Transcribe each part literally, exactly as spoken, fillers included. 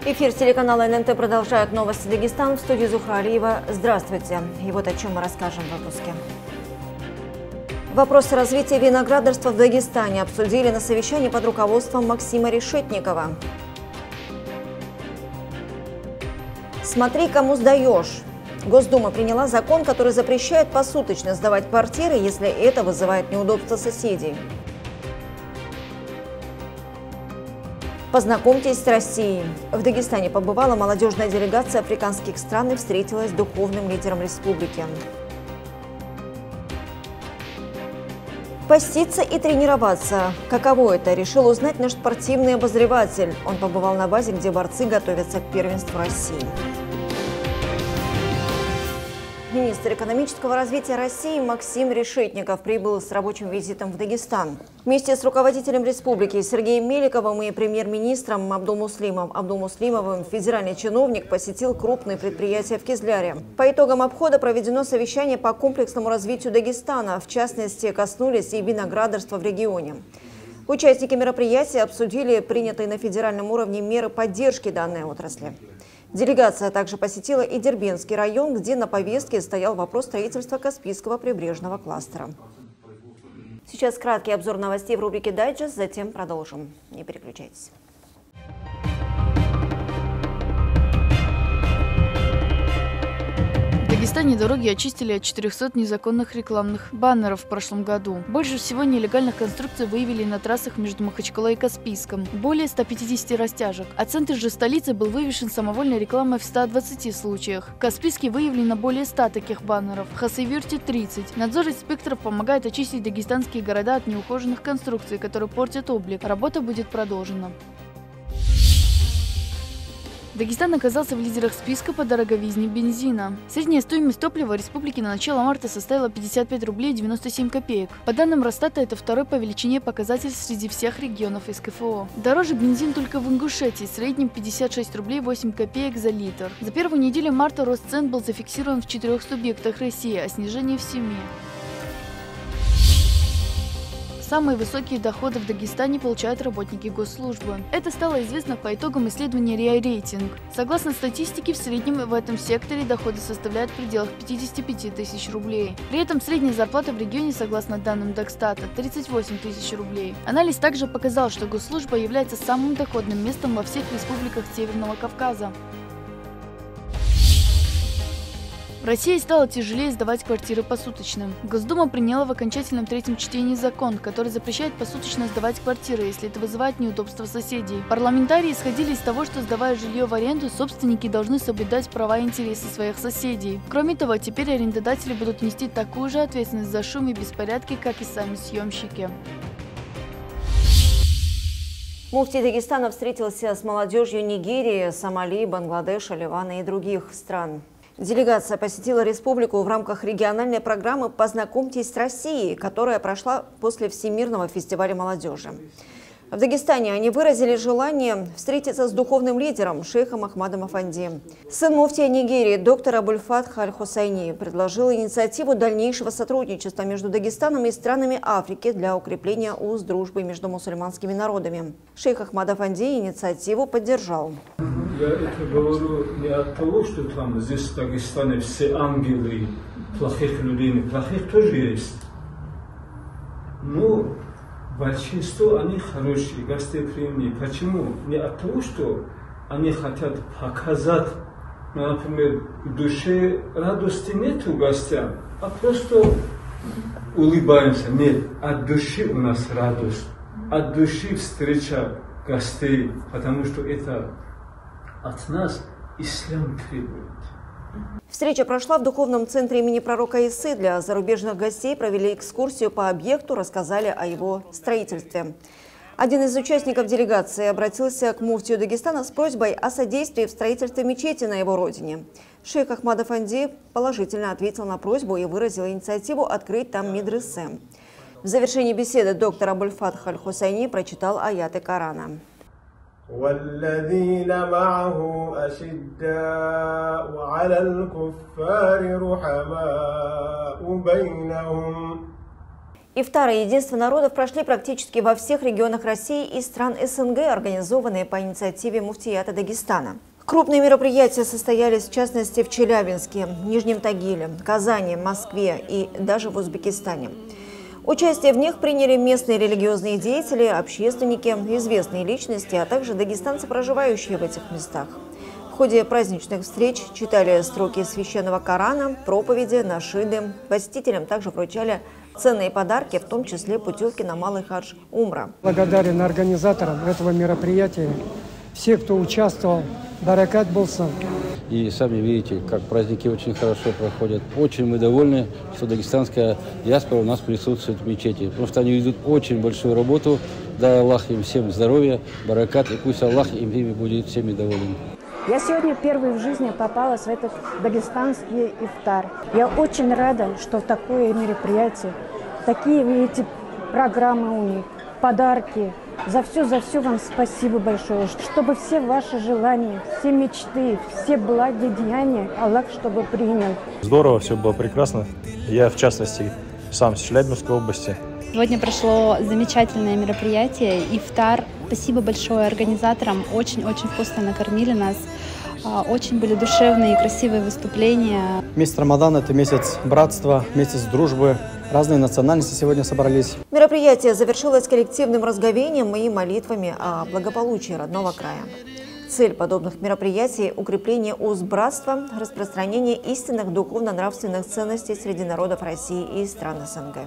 Эфир телеканала эн эн тэ продолжает новости Дагестана. В студии Зухра Алиева. Здравствуйте. И вот о чем мы расскажем в выпуске. Вопросы развития виноградарства в Дагестане обсудили на совещании под руководством Максима Решетникова. Смотри, кому сдаешь. Госдума приняла закон, который запрещает посуточно сдавать квартиры, если это вызывает неудобства соседей. Познакомьтесь с Россией. В Дагестане побывала молодежная делегация африканских стран и встретилась с духовным лидером республики. Поститься и тренироваться. Каково это, решил узнать наш спортивный обозреватель. Он побывал на базе, где борцы готовятся к первенству России. Министр экономического развития России Максим Решетников прибыл с рабочим визитом в Дагестан. Вместе с руководителем республики Сергеем Меликовым и премьер-министром Абдулмуслимом Абдулмуслимовым федеральный чиновник посетил крупные предприятия в Кизляре. По итогам обхода проведено совещание по комплексному развитию Дагестана. В частности, коснулись и виноградарства в регионе. Участники мероприятия обсудили принятые на федеральном уровне меры поддержки данной отрасли. Делегация также посетила и Дербентский район, где на повестке стоял вопрос строительства Каспийского прибрежного кластера. Сейчас краткий обзор новостей в рубрике «Дайджест», затем продолжим. Не переключайтесь. В Дагестане дороги очистили от четырёхсот незаконных рекламных баннеров в прошлом году. Больше всего нелегальных конструкций выявили на трассах между Махачкалой и Каспийском – более ста пятидесяти растяжек. А центр же столицы был вывешен самовольной рекламой в ста двадцати случаях. В Каспийске выявлено более ста таких баннеров, в Хасавюрте – тридцать. Надзор инспекторов помогает очистить дагестанские города от неухоженных конструкций, которые портят облик. Работа будет продолжена. Дагестан оказался в лидерах списка по дороговизне бензина. Средняя стоимость топлива в республике на начало марта составила пятьдесят пять рублей девяносто семь копеек. По данным Росстата, это второй по величине показатель среди всех регионов эс ка эф о. Дороже бензин только в Ингушетии, в среднем пятьдесят шесть рублей восемь копеек за литр. За первую неделю марта рост цен был зафиксирован в четырех субъектах России, а снижение в семи. Самые высокие доходы в Дагестане получают работники госслужбы. Это стало известно по итогам исследования риа Рейтинг. Согласно статистике, в среднем в этом секторе доходы составляют в пределах пятидесяти пяти тысяч рублей. При этом средняя зарплата в регионе, согласно данным Дагстата, тридцать восемь тысяч рублей. Анализ также показал, что госслужба является самым доходным местом во всех республиках Северного Кавказа. В России стало тяжелее сдавать квартиры посуточно. Госдума приняла в окончательном третьем чтении закон, который запрещает посуточно сдавать квартиры, если это вызывает неудобства соседей. Парламентарии исходили из того, что, сдавая жилье в аренду, собственники должны соблюдать права и интересы своих соседей. Кроме того, теперь арендодатели будут нести такую же ответственность за шум и беспорядки, как и сами съемщики. Муфти Дагестана встретился с молодежью Нигерии, Сомали, Бангладеша, Ливана и других стран. Делегация посетила республику в рамках региональной программы «Познакомьтесь с Россией», которая прошла после Всемирного фестиваля молодежи. В Дагестане они выразили желание встретиться с духовным лидером шейхом Ахмадом Афанди. Сын муфтия Нигерии, доктор Абуль-Фатх Аль-Хусайни, предложил инициативу дальнейшего сотрудничества между Дагестаном и странами Африки для укрепления уз дружбы между мусульманскими народами. Шейх Ахмад Афанди инициативу поддержал. Я это говорю не от того, что там здесь в Дагестане все ангелы, плохих людей, плохих тоже есть. Но большинство они хорошие, гостеприимные. Почему? Не от того, что они хотят показать, например, в душе радости нет у гостям, а просто улыбаемся. Нет, от души у нас радость, от души встреча гостей, потому что это от нас ислам требует. Встреча прошла в духовном центре имени пророка Исы. Для зарубежных гостей провели экскурсию по объекту, рассказали о его строительстве. Один из участников делегации обратился к муфтию Дагестана с просьбой о содействии в строительстве мечети на его родине. Шейх Ахмад Афанди положительно ответил на просьбу и выразил инициативу открыть там медресе. В завершении беседы доктор Абуль-Фатх Аль-Хусайни прочитал аяты Корана. والذين معه أشداء على الكفار رحماء بينهم Ифтар и единство народов прошли практически во всех регионах России и стран СНГ, организованные по инициативе муфтията Дагестана. Крупные мероприятия состоялись в частности в Челябинске, Нижнем Тагиле, Казани, Москве и даже в Узбекистане. Участие в них приняли местные религиозные деятели, общественники, известные личности, а также дагестанцы, проживающие в этих местах. В ходе праздничных встреч читали строки священного Корана, проповеди, нашиды. Посетителям также вручали ценные подарки, в том числе путевки на Малый хадж Умра. Благодарен организаторам этого мероприятия, все, кто участвовал, баракат болсын. И сами видите, как праздники очень хорошо проходят. Очень мы довольны, что дагестанская диаспора у нас присутствует в мечети, потому что они ведут очень большую работу. Дай Аллах им всем здоровья, баракат, и пусть Аллах им ими будет всеми доволен. Я сегодня впервые в жизни попалась в этот дагестанский ифтар. Я очень рада, что такое мероприятие, такие, видите, программы у них, подарки. За все, за все вам спасибо большое, чтобы все ваши желания, все мечты, все благодеяния Аллах чтобы принял. Здорово, все было прекрасно. Я, в частности, сам с Челябинской области. Сегодня прошло замечательное мероприятие «Ифтар». Спасибо большое организаторам. Очень-очень вкусно накормили нас. Очень были душевные и красивые выступления. Месяц Рамадан – это месяц братства, месяц дружбы. Разные национальности сегодня собрались. Мероприятие завершилось коллективным разговением и молитвами о благополучии родного края. Цель подобных мероприятий – укрепление уз братства, распространение истинных духовно-нравственных ценностей среди народов России и стран СНГ.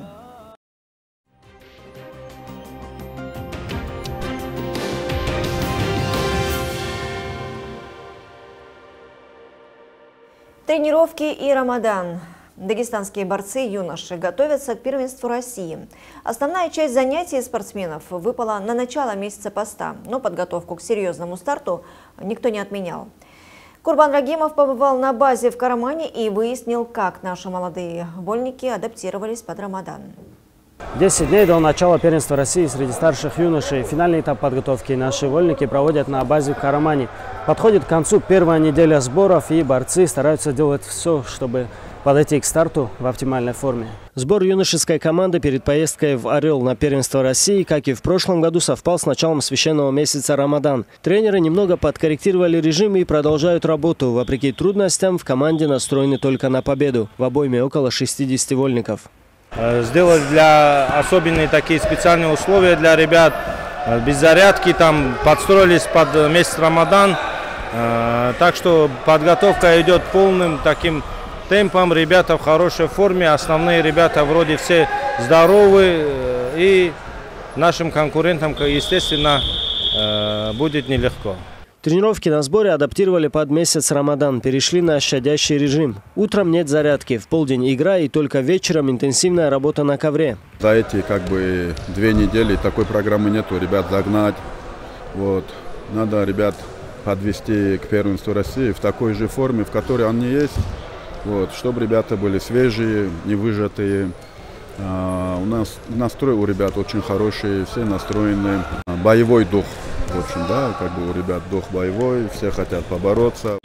Тренировки и Рамадан. Дагестанские борцы-юноши готовятся к первенству России. Основная часть занятий спортсменов выпала на начало месяца поста, но подготовку к серьезному старту никто не отменял. Курбан Рагимов побывал на базе в Карамане и выяснил, как наши молодые вольники адаптировались под Рамадан. десять дней до начала первенства России среди старших юношей. Финальный этап подготовки наши вольники проводят на базе в Карамане. Подходит к концу первая неделя сборов, и борцы стараются делать все, чтобы подойти к старту в оптимальной форме. Сбор юношеской команды перед поездкой в Орел на первенство России, как и в прошлом году, совпал с началом священного месяца Рамадан. Тренеры немного подкорректировали режим и продолжают работу. Вопреки трудностям, в команде настроены только на победу. В обойме около шестидесяти вольников. Сделали для особенные такие специальные условия для ребят. Без зарядки там подстроились под месяц Рамадан. Так что подготовка идет полным таким темпом. Ребята в хорошей форме. Основные ребята вроде все здоровы. И нашим конкурентам, естественно, будет нелегко. Тренировки на сборе адаптировали под месяц Рамадан, перешли на щадящий режим. Утром нет зарядки, в полдень игра и только вечером интенсивная работа на ковре. За эти как бы две недели такой программы нету, ребят загнать. Вот. Надо ребят подвести к первенству России в такой же форме, в которой они есть. Вот. Чтобы ребята были свежие, не выжатые. А, у нас настрой у ребят очень хороший, все настроены. Боевой дух. В общем, да, как бы у ребят дух боевой, все хотят побороться.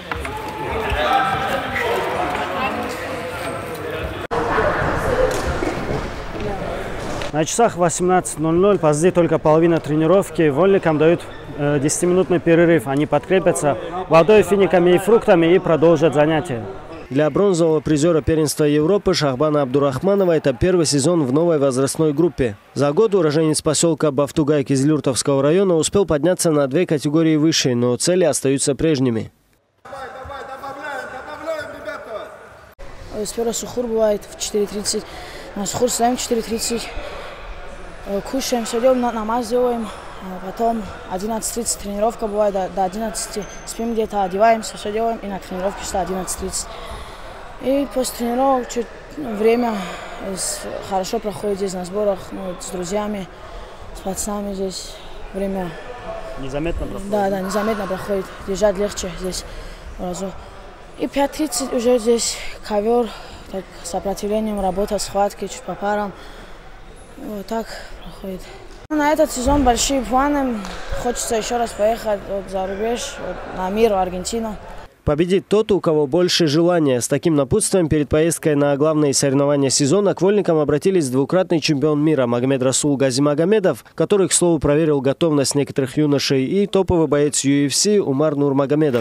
На часах восемнадцать ноль ноль, позади только половина тренировки. Вольникам дают э, десятиминутный перерыв. Они подкрепятся водой, финиками и фруктами и продолжат занятия. Для бронзового призера первенства Европы Шахбана Абдурахманова это первый сезон в новой возрастной группе. За год уроженец поселка Бафтугай Кизилюртовского района успел подняться на две категории выше, но цели остаются прежними. Давай, давай, добавляем, добавляем, ребята! Сперва сухур бывает в четыре тридцать, на сухур ставим в четыре тридцать, кушаем, все делаем, намаз делаем, потом одиннадцать тридцать тренировка бывает, до, до одиннадцати спим где-то, одеваемся, все делаем и на тренировке что одиннадцать тридцать. И после тренировок чуть время хорошо проходит здесь на сборах, ну, с друзьями, с пацанами здесь время. Незаметно проходит? Да, да, незаметно проходит. Лежать легче здесь. И пять тридцать уже здесь ковер, так, с сопротивлением, работа, схватки, чуть по парам. Вот так проходит. На этот сезон большие планы. Хочется еще раз поехать вот, за рубеж, вот, на мир, в Аргентину. Победит тот, у кого больше желания. С таким напутствием перед поездкой на главные соревнования сезона к вольникам обратились двукратный чемпион мира Магомед Расул Газимагомедов, который, к слову, проверил готовность некоторых юношей, и топовый боец ю эф си Умар Нурмагомедов.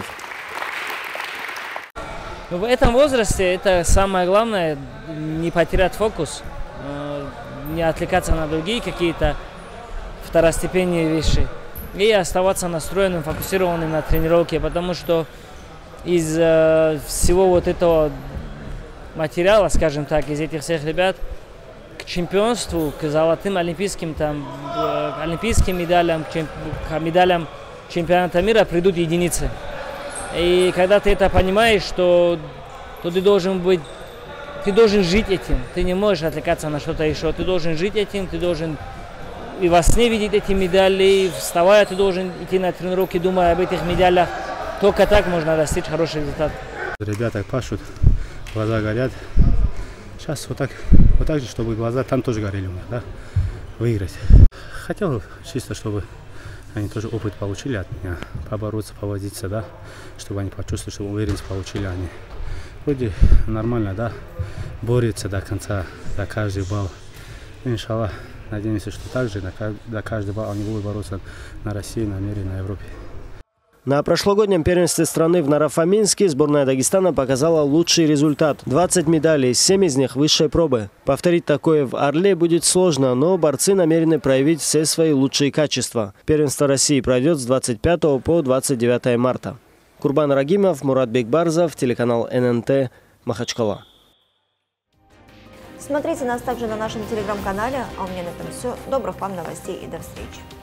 В этом возрасте это самое главное – не потерять фокус, не отвлекаться на другие какие-то второстепенные вещи и оставаться настроенным, фокусированным на тренировке, потому что из э, всего вот этого материала, скажем так, из этих всех ребят, к чемпионству, к золотым олимпийским, там, э, олимпийским медалям, к, чемп... к медалям чемпионата мира придут единицы. И когда ты это понимаешь, что, то ты должен быть, ты должен жить этим, ты не можешь отвлекаться на что-то еще, ты должен жить этим, ты должен и во сне видеть эти медали, и вставая ты должен идти на тренировки, думая об этих медалях. Только так можно достичь хороший результат. Ребята пашут, глаза горят. Сейчас вот так, вот так же, чтобы глаза там тоже горели у меня, да, выиграть. Хотел чисто, чтобы они тоже опыт получили от меня, побороться, повозиться, да, чтобы они почувствовали, что уверенность получили они. Вроде нормально, да, борются до конца, до каждый балл. Иншаллах, надеемся, что также до каждого балла они будут бороться на России, на мире, на Европе. На прошлогоднем первенстве страны в Нарафаминске сборная Дагестана показала лучший результат – двадцать медалей, семь из них высшей пробы. Повторить такое в Орле будет сложно, но борцы намерены проявить все свои лучшие качества. Первенство России пройдет с двадцать пятого по двадцать девятое марта. Курбан Рагимов, Мурат Бекбарзов, телеканал эн эн тэ, Махачкала. Смотрите нас также на нашем телеграм-канале. А у меня на этом все. Добрых вам новостей и до встречи.